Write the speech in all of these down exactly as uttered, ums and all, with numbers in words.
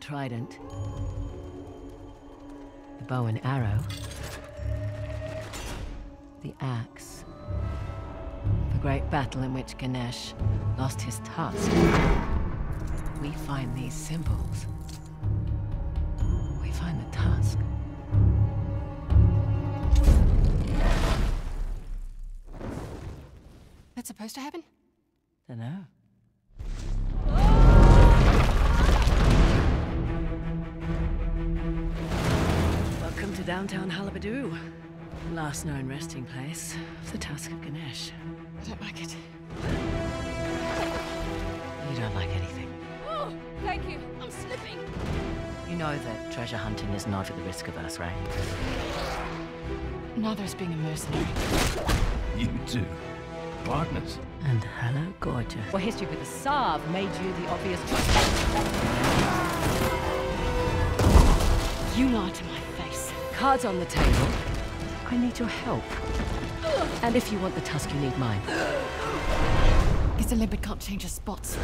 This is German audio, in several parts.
trident, the bow and arrow, the axe. The great battle in which Ganesh lost his tusk. We find these symbols. We find the tusk. That's supposed to happen? Dunno. Welcome to downtown Halabadu. Last known resting place of the Tusk of Ganesh. I don't like it. You don't like anything. Oh, thank you. I'm slipping. You know that treasure hunting is not at the risk of us, right? Neither is being a mercenary. You two. Partners. And hello, gorgeous. Well, history with the Sav made you the obvious choice. You lied to my face. Cards on the table. I need your help. And if you want the tusk, you need mine. Guess a limpet can't change his spots.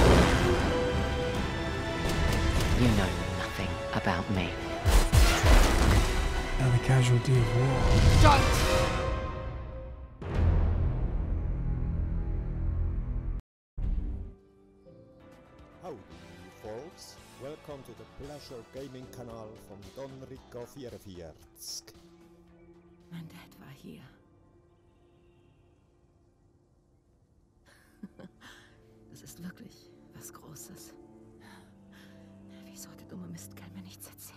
You know nothing about me. Now the casualty of war. Don't! Howdy, folks. Welcome to the Pleasure Gaming Kanal von Don Rico vierundvierzig. Mein Dad war hier. Das ist wirklich was Großes. Wieso hat der dumme Mistkerl mir nichts erzählt?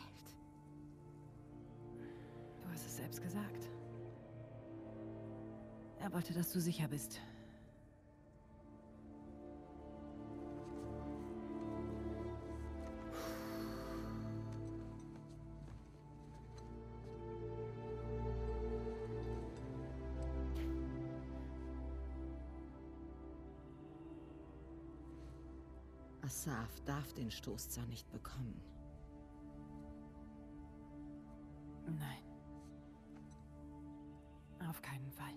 Du hast es selbst gesagt. Er wollte, dass du sicher bist. Asaf darf den Stoßzahn nicht bekommen. Nein. Auf keinen Fall.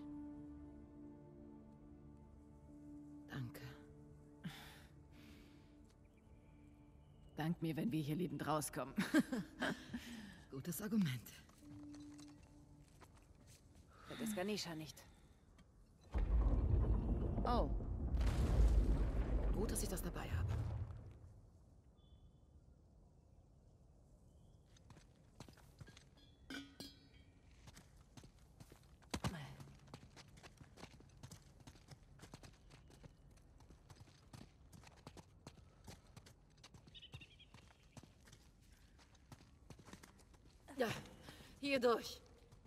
Danke. Dank mir, wenn wir hier lebend rauskommen. Gutes Argument. Das ist Ganesha nicht. Oh. Gut, dass ich das dabei habe. Ja, hier durch.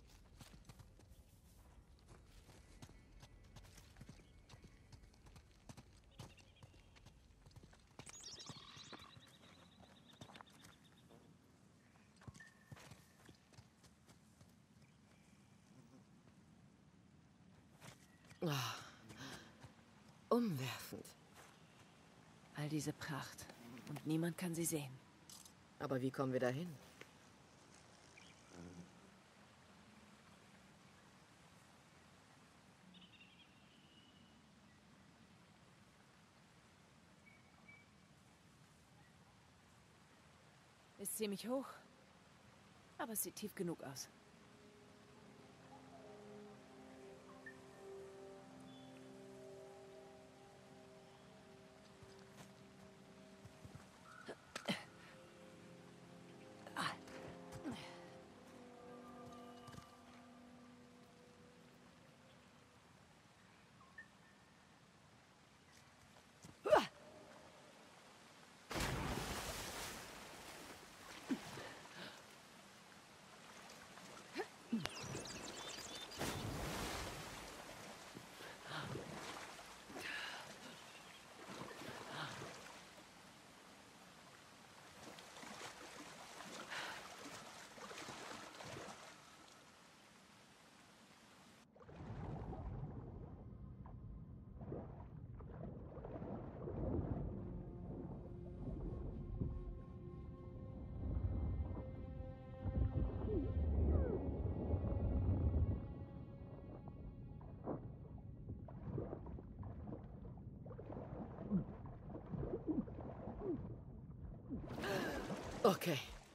Oh, umwerfend. All diese Pracht. Und niemand kann sie sehen. Aber wie kommen wir dahin? Ist ziemlich hoch. Aber es sieht tief genug aus. Okay.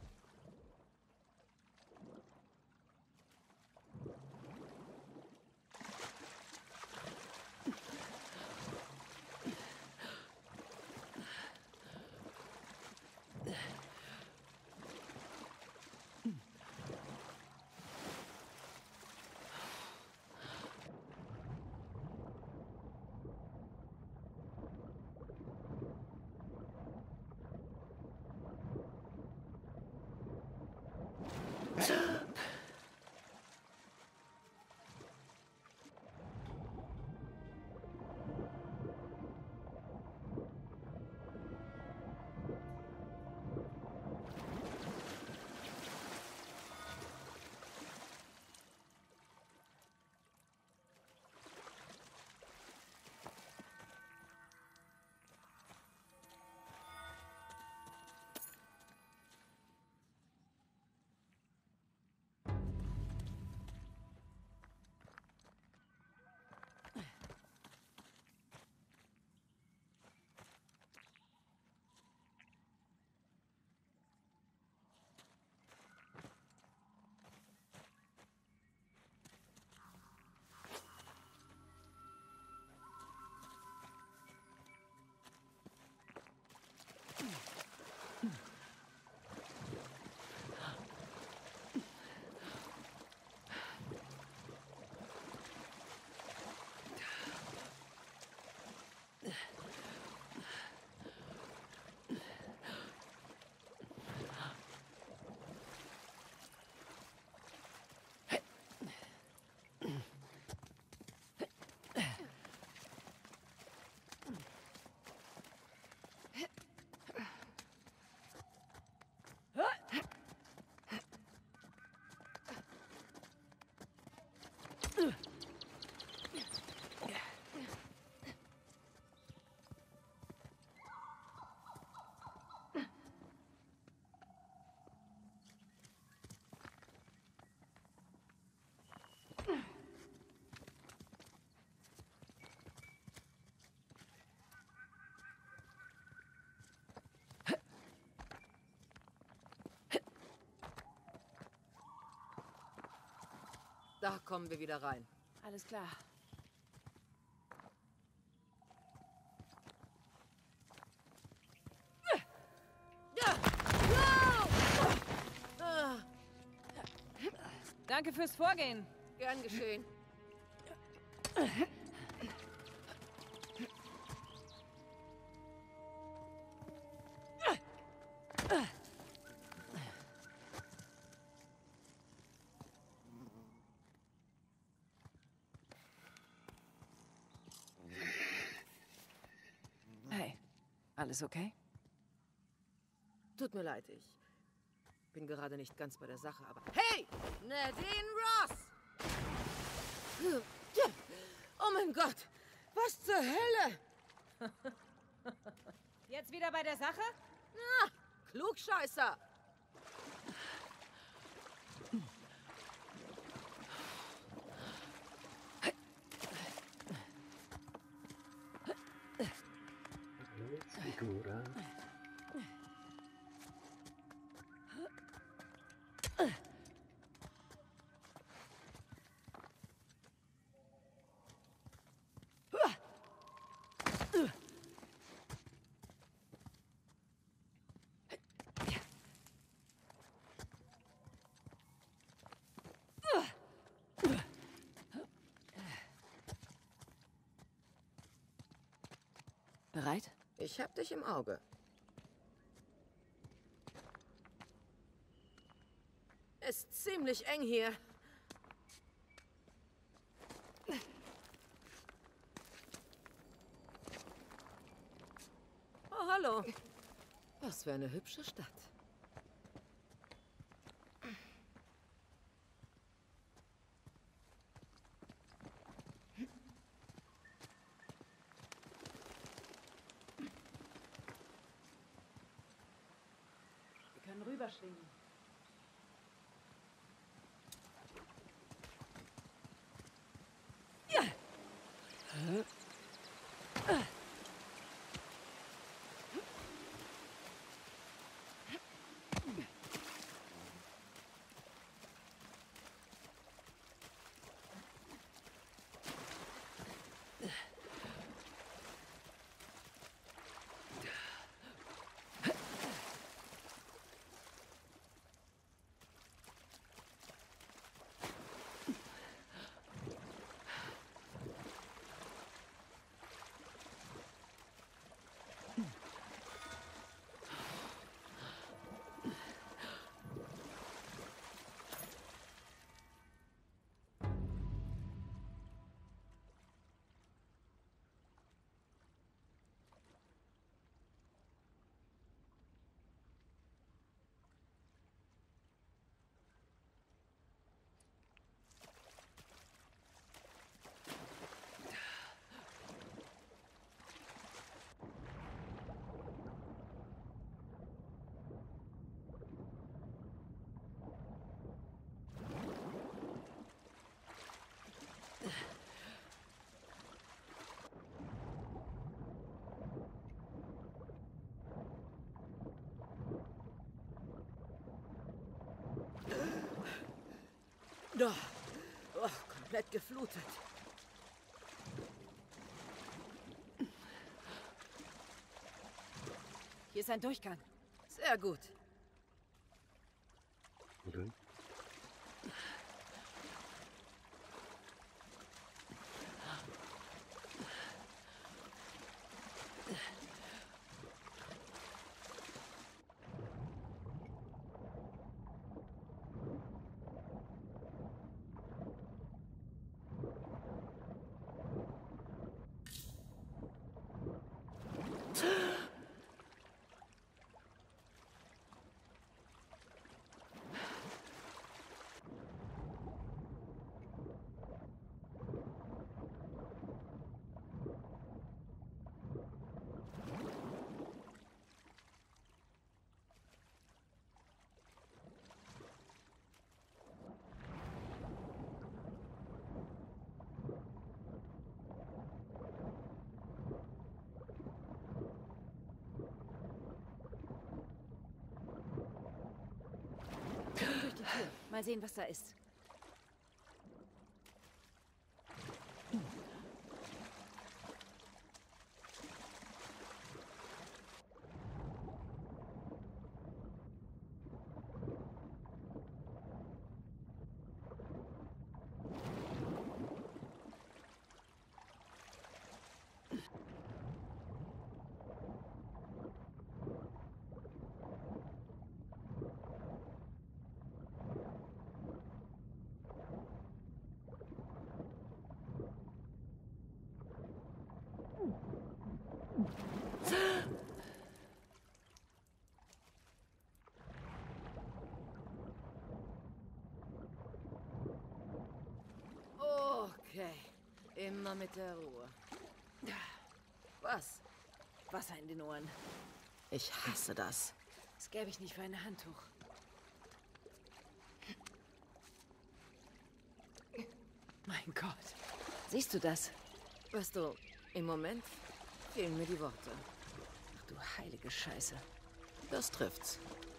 Da kommen wir wieder rein. Alles klar. Danke fürs Vorgehen. Gern geschehen. Hey, alles okay? Tut mir leid, ich bin gerade nicht ganz bei der Sache, aber... Hey! Nadine Ross! Oh mein Gott! Was zur Hölle? Jetzt wieder bei der Sache? Na, Klugscheißer! Figura. Bereit? Ich hab dich im Auge. Ist ziemlich eng hier. Oh, hallo. Was für eine hübsche Stadt. Wir können rüberschwingen. Oh, oh, komplett geflutet. Hier ist ein Durchgang. Sehr gut. Okay. Durch die Tür. Mal sehen, was da ist. Okay, immer mit der Ruhe. Was? Wasser in den Ohren. Ich hasse das. Das gäbe ich nicht für ein Handtuch. Mein Gott. Siehst du das? Weißt du, im Moment fehlen mir die Worte. Ach du heilige Scheiße. Das trifft's.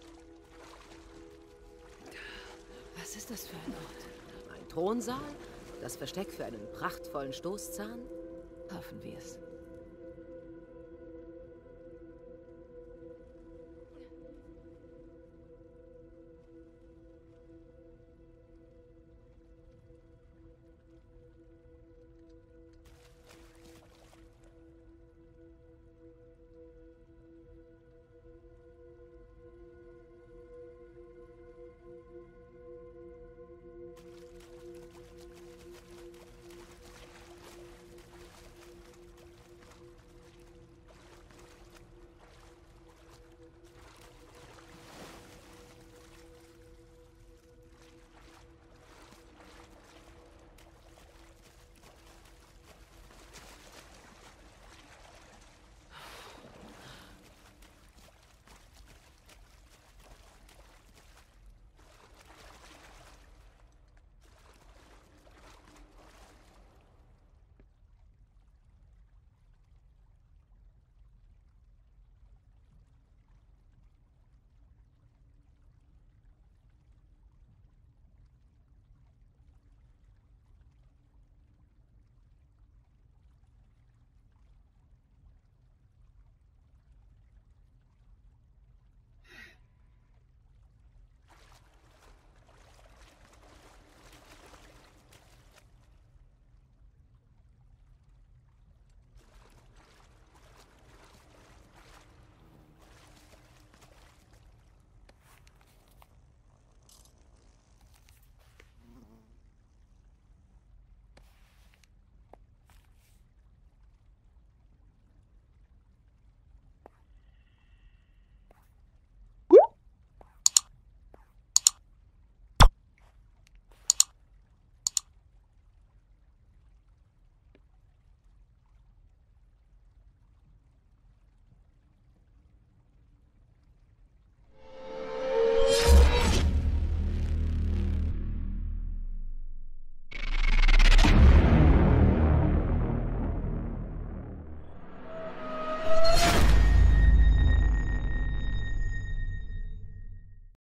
Was ist das für ein Ort? Ein Thronsaal? Das Versteck für einen prachtvollen Stoßzahn? Hoffen wir es.